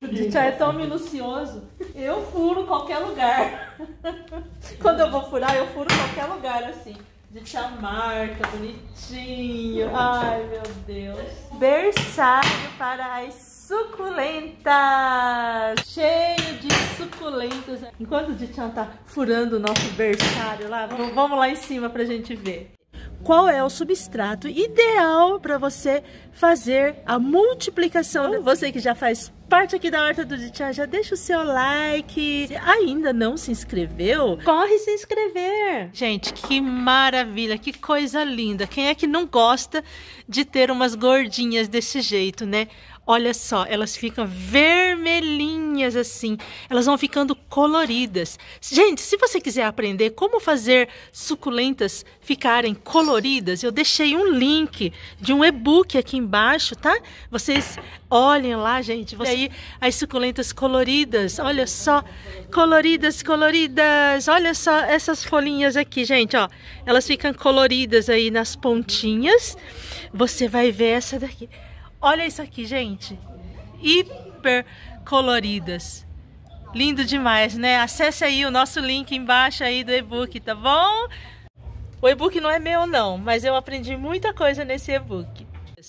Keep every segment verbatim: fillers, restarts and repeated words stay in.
O Dichan é tão minucioso, eu furo qualquer lugar. Quando eu vou furar, eu furo qualquer lugar assim. Dichan marca, bonitinho. Ai, meu Deus. Berçário para as suculentas. Cheio de suculentas. Enquanto o Dichan tá furando o nosso berçário lá, vamos, vamos lá em cima pra gente ver. Qual é o substrato ideal para você fazer a multiplicação? Você que já faz parte aqui da horta do Dichan, já deixa o seu like. Se ainda não se inscreveu, corre se inscrever. Gente, que maravilha, que coisa linda. Quem é que não gosta de ter umas gordinhas desse jeito, né? Olha só, elas ficam vermelhinhas assim, elas vão ficando coloridas. Gente, se você quiser aprender como fazer suculentas ficarem coloridas, eu deixei um link de um e-book aqui embaixo, tá? Vocês olhem lá, gente, você aí as suculentas coloridas, olha só, coloridas, coloridas. Olha só essas folhinhas aqui, gente, ó. Elas ficam coloridas aí nas pontinhas. Você vai ver essa daqui. Olha isso aqui, gente. Hiper coloridas. Lindo demais, né? Acesse aí o nosso link embaixo aí do e-book, tá bom? O e-book não é meu, não, mas eu aprendi muita coisa nesse e-book.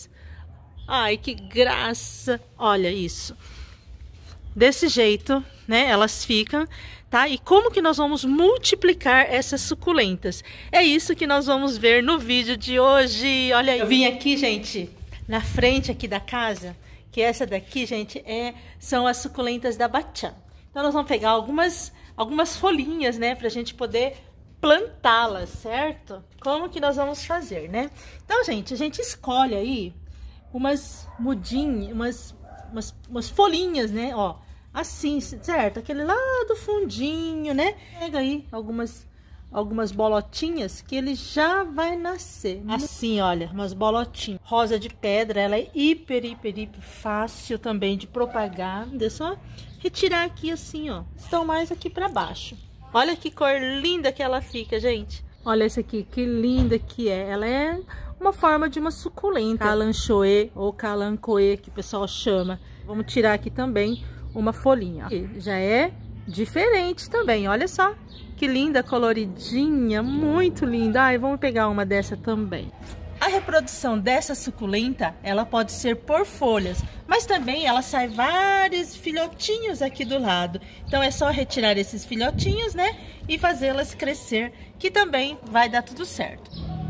Ai, que graça! Olha isso. Desse jeito, né? Elas ficam, tá? E como que nós vamos multiplicar essas suculentas? É isso que nós vamos ver no vídeo de hoje. Olha aí. Eu vim aqui, gente, na frente aqui da casa, que essa daqui, gente, é, são as suculentas da Bachan. Então nós vamos pegar algumas, algumas folhinhas, né, pra gente poder plantá-las, certo? Como que nós vamos fazer, né? Então, gente, a gente escolhe aí umas mudinhas, umas, umas, umas folhinhas, né, ó, assim, certo? Aquele lá do fundinho, né? Pega aí algumas... algumas bolotinhas que ele já vai nascer. Assim, olha, umas bolotinhas. Rosa de pedra, ela é hiper, hiper, hiper fácil também de propagar. É só retirar aqui assim, ó. Estão mais aqui pra baixo. Olha que cor linda que ela fica, gente. Olha essa aqui, que linda que é. Ela é uma forma de uma suculenta. Calanchoe ou calancoe, que o pessoal chama. Vamos tirar aqui também uma folhinha. Aqui já é diferente também, olha só. Que linda, coloridinha, muito linda. Ai, vamos pegar uma dessa também. A reprodução dessa suculenta, ela pode ser por folhas, mas também ela sai vários filhotinhos aqui do lado. Então é só retirar esses filhotinhos, né, e fazê-las crescer, que também vai dar tudo certo.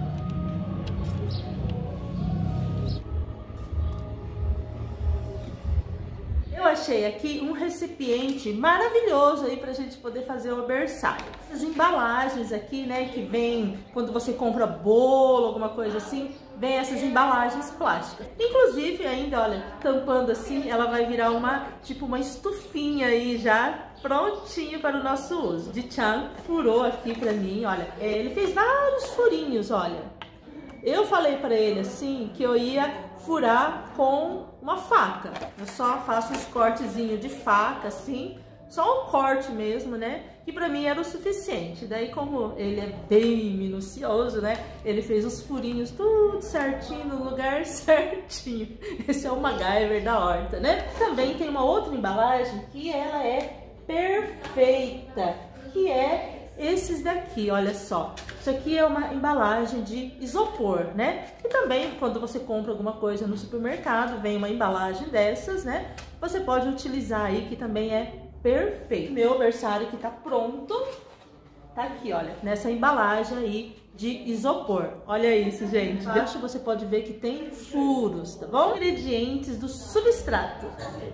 Eu achei aqui um recipiente maravilhoso aí pra gente poder fazer o berçário. As embalagens aqui, né, que vem quando você compra bolo, alguma coisa assim, vem essas embalagens plásticas. Inclusive ainda, olha, tampando assim, ela vai virar uma, tipo uma estufinha aí já prontinho para o nosso uso. Dichan furou aqui pra mim, olha, ele fez vários furinhos, olha. Eu falei pra ele assim que eu ia furar com uma faca. Eu só faço uns cortezinhos de faca assim, só um corte mesmo, né? Que pra mim era o suficiente. Daí, como ele é bem minucioso, né? Ele fez os furinhos tudo certinho, no lugar certinho. Esse é o MacGyver da horta, né? Também tem uma outra embalagem que ela é perfeita, que é esses daqui, olha só. Isso aqui é uma embalagem de isopor, né? E também, quando você compra alguma coisa no supermercado, vem uma embalagem dessas, né? Você pode utilizar aí, que também é perfeito. Meu berçário que tá pronto, tá aqui, olha, nessa embalagem aí de isopor. Olha isso, gente. Embaixo você pode ver que tem furos, tá bom? Ingredientes do substrato.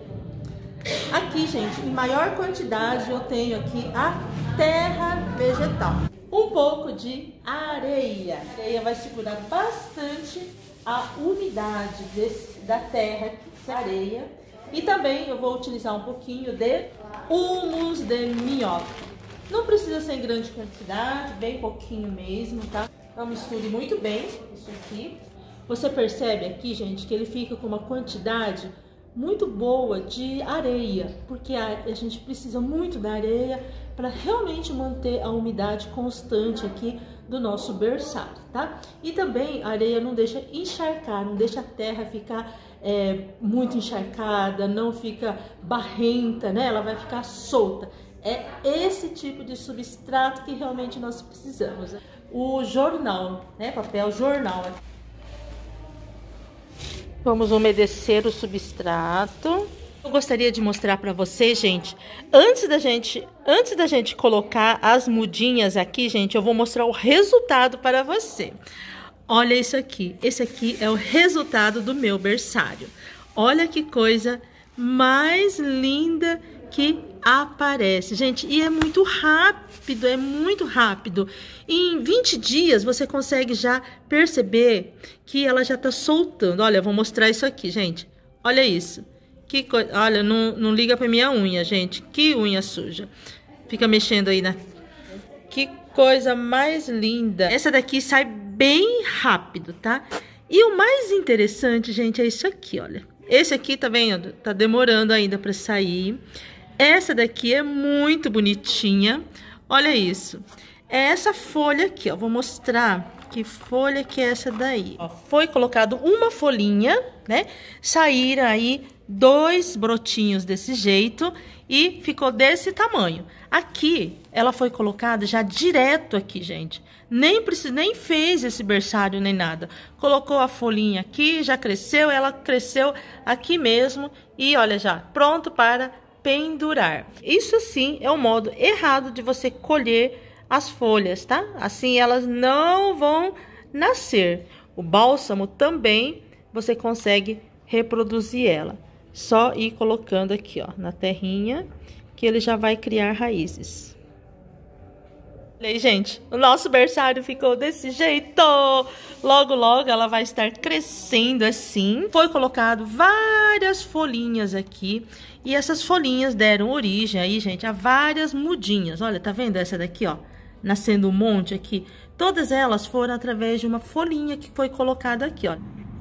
Aqui, gente, em maior quantidade eu tenho aqui a terra vegetal. Um pouco de areia. A areia vai segurar bastante a umidade desse, da terra, da areia. E também eu vou utilizar um pouquinho de humus de minhoca. Não precisa ser em grande quantidade, bem pouquinho mesmo, tá? Então misture muito bem isso aqui. Você percebe aqui, gente, que ele fica com uma quantidade muito boa de areia, porque a, a gente precisa muito da areia para realmente manter a umidade constante aqui do nosso berçário, tá? E também a areia não deixa encharcar, não deixa a terra ficar é, muito encharcada, não fica barrenta, né? Ela vai ficar solta. É esse tipo de substrato que realmente nós precisamos. O jornal, né? Papel jornal. Vamos umedecer o substrato. Eu gostaria de mostrar para vocês, gente, antes da gente, antes da gente colocar as mudinhas aqui, gente, eu vou mostrar o resultado para você. Olha isso aqui. Esse aqui é o resultado do meu berçário. Olha que coisa mais linda que aparece, gente, e é muito rápido, é muito rápido. Em vinte dias você consegue já perceber que ela já tá soltando. Olha, eu vou mostrar isso aqui, gente. Olha isso. Que coisa. Olha, não, não liga pra minha unha, gente. Que unha suja. Fica mexendo aí na... Que coisa mais linda. Essa daqui sai bem rápido, tá? E o mais interessante, gente, é isso aqui, olha. Esse aqui, tá vendo? Tá demorando ainda pra sair. Essa daqui é muito bonitinha. Olha isso. É essa folha aqui, ó. Vou mostrar que folha que é essa daí. Ó, foi colocado uma folhinha, né? Saíram aí dois brotinhos desse jeito e ficou desse tamanho. Aqui, ela foi colocada já direto aqui, gente. Nem precisa, nem fez esse berçário nem nada. Colocou a folhinha aqui, já cresceu, ela cresceu aqui mesmo e olha já, pronto para pendurar. Isso sim é o modo errado de você colher as folhas, tá? Assim elas não vão nascer. O bálsamo também você consegue reproduzir ela. Só ir colocando aqui, ó, na terrinha, que ele já vai criar raízes. Olha aí, gente, o nosso berçário ficou desse jeito. Logo, logo ela vai estar crescendo assim. Foi colocado várias folhinhas aqui. E essas folhinhas deram origem aí, gente, a várias mudinhas. Olha, tá vendo essa daqui, ó? Nascendo um monte aqui. Todas elas foram através de uma folhinha que foi colocada aqui, ó.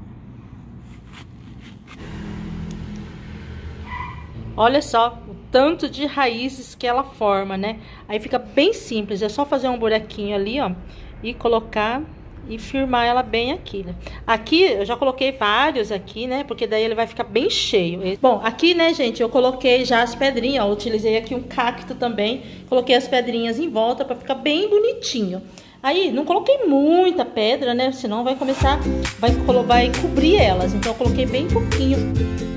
Olha só o tanto de raízes que ela forma, né? Aí fica bem simples, é só fazer um buraquinho ali, ó, e colocar e firmar ela bem aqui, né? Aqui eu já coloquei vários aqui, né? Porque daí ele vai ficar bem cheio. Bom, aqui, né, gente, eu coloquei já as pedrinhas, ó, utilizei aqui um cacto também, coloquei as pedrinhas em volta para ficar bem bonitinho. Aí, não coloquei muita pedra, né? Senão vai começar, vai, vai cobrir elas. Então, eu coloquei bem pouquinho.